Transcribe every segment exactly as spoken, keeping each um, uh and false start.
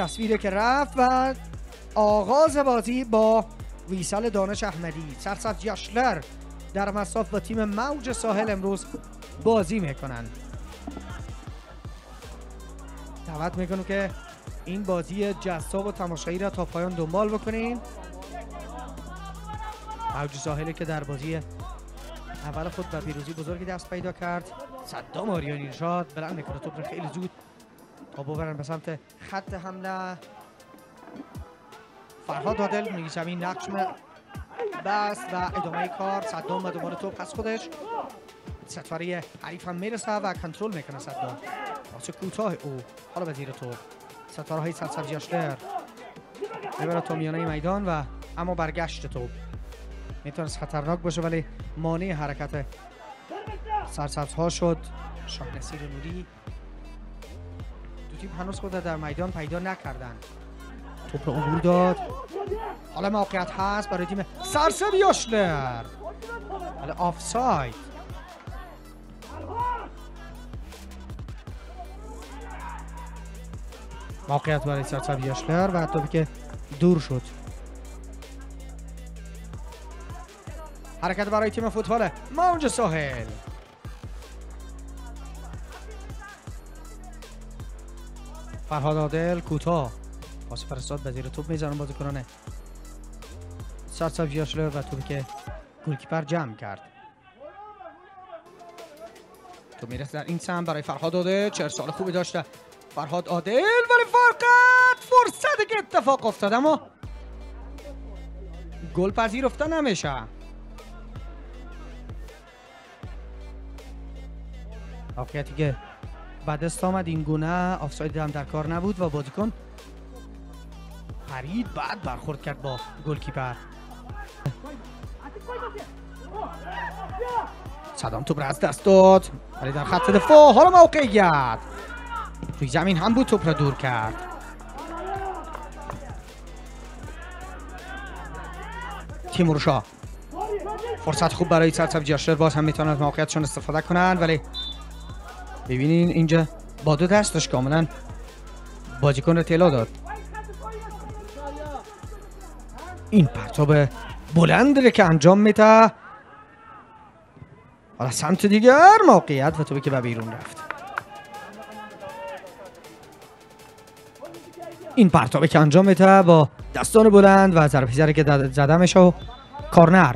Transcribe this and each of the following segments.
تصویری که رفت و آغاز بازی با ویسال دانش احمدی. سرسبز یاشلر در مصاف با تیم موج ساحل امروز بازی میکنن. دعوت میکنم که این بازی جذاب و تماشایی را تا پایان دنبال بکنین. موج ساحلی که در بازی اول خود به پیروزی بزرگی دست پیدا کرد. صدام آریانی نژاد بلند میکنه توپ را خیلی زود تا ببرن به سمت خط حمله. فرهاد عادل میگه زمین نقش بس و ادامه کار. صدام به دنبال توپ از خودش، ستاره حریف هم میرسه و کنترل میکنه. صدام واسه کوتاه او حالا به زیر توپ. ستاره های سرسبز یاشلر میبره تا میانه میدان و اما برگشت توپ میتونست خطرناک باشه ولی مانع حرکت سرسبز ها شد. شاه نصیر نوری دو تیم هنوز خود در میدان پیدا نکردن. توپ رو عبور داد. حالا موقعیت هست برای تیم سرسبز یاشلر ولی آفساید. موقعیت برای سرسبز یاشلر و توپی که دور شد. حرکت برای تیم فوتبال موج ساحل. فرهاد عادل کوتاه پاس فرستاد به زیر توپ میزنن بازیکنان سرسبز یاشلر و توپی که گلکیپر جمع کرد. تو میرسه در این سمت برای فرهاد عادل. چهار سال خوبی داشته فرهاد عادل ولی فقط فرصتی که اتفاق افتاد اما گل پذیرفته نمیشه. موقعیتی که بعد است آمد این گونه آفساید هم در کار نبود و بازیکن پرید بعد برخورد کرد با گلکیپر. صدام توپ را از دست داد ولی در خط دفاع. حالا موقعیت روی زمین هم بود توپ را دور کرد. تیمور شاه فرصت خوب برای سرسبز یاشلر. باز هم میتونن از موقعیتشون استفاده کنن ولی ببینین اینجا با دو دستش کاملا بازیکن رو طلا داد. این پرتاب بلند رو که انجام میده. حالا سمت دیگر موقعیت و توپی که به بیرون رفت. این پرتابی که انجام میده با دستان بلند و ضربه زره که زده میشه و کارنر.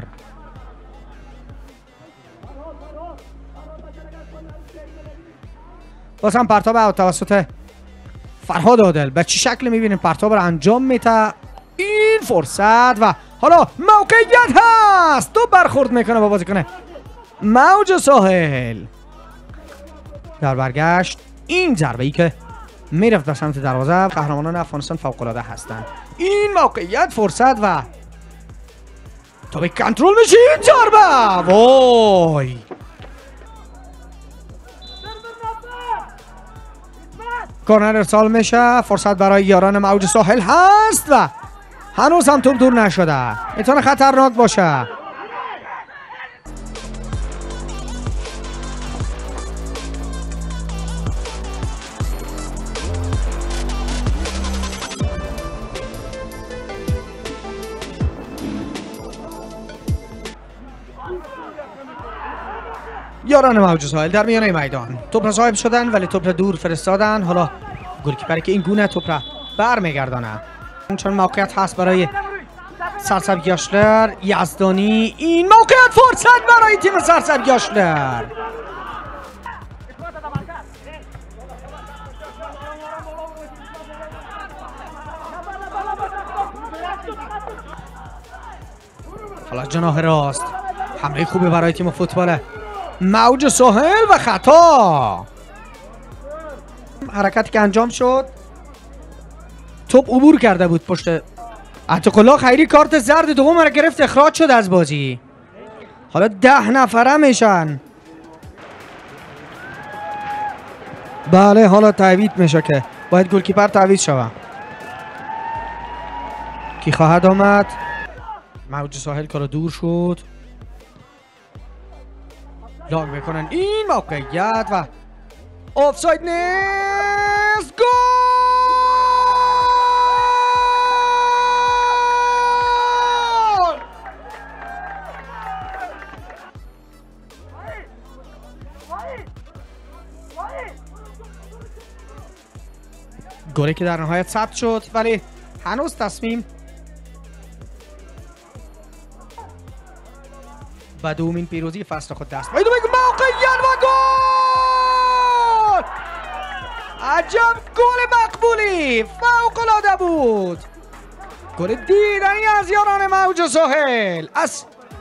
باز هم پرتاب توسط فرهاد عادل. به چه شکل میبینیم پرتاب رو انجام میده. این فرصت و حالا موقعیت هست. تو برخورد میکنه با بازیکن موج ساحل. در برگشت این ضربه ای که میرفت به سمت دروازه. قهرمانان افغانستان فوق العاده هستند. این موقعیت فرصت و تو به کنترل میشه. این ضربه وای کورنر ارسال میشه. فرصت برای یاران موج ساحل هست و هنوز هم توپ دور نشده. میتونه خطرناک باشه. یاران موج ساحل در میانه میدان توپ را صاحب شدن ولی توپ را دور فرستادن. حالا گلکیپری که این گونه توپ را برمیگردانه. چون موقعیت هست برای سرسبز یاشلر. یزدانی این موقعیت فرصت برای تیم سرسبز یاشلر. حالا جناح راست حمله خوبی برای تیم فوتبال موج ساحل و خطا. حرکتی که انجام شد توپ عبور کرده بود پشت عتیق‌الله خیری. کارت زرد دوم را گرفت اخراج شد از بازی. حالا ده نفره میشن. بله حالا تعویض میشه که باید گلکیپر تعویض شود. کی خواهد آمد؟ موج ساحل کارا دور شد. لاگ میکنن این موقعیت و آفساید نیست. گل گلی که در نهایت ثبت شد ولی هنوز تصمیم و دومین پیروزی فصل خود دست باید موقعیت و گل! عجب گل مقبولی فوق‌العاده بود. گل دیدنی از یاران موج ساحل. از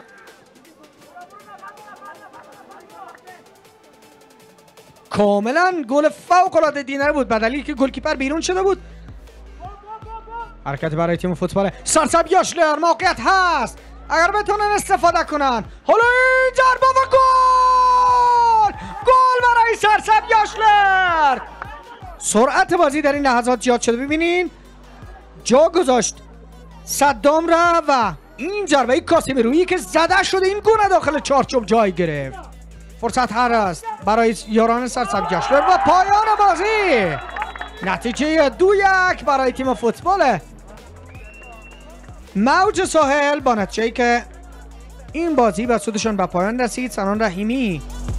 کاملا گل فوق‌العاده دیدنی بود به دلیلی که گلکیپر بیرون شده بود. حرکت برای تیم فوتبال سرسبز یاشلر. موقعیت هست اگر بتونن استفاده کنن. حالا این ضربه و گل! گل برای سرسبز یاشلر. سرعت بازی در این لحظات زیاد شده. ببینین جا گذاشت صدام را و این ضربه کاسمیرویی که زده شده این گونه داخل چارچوب جای گرفت. فرصت هر است برای یاران سرسبز یاشلر و پایان بازی. نتیجه دو یک برای تیم فوتبال موج ساحل با نتیجه‌ای که این بازی به سودشان به پایان رسید. سنان رحیمی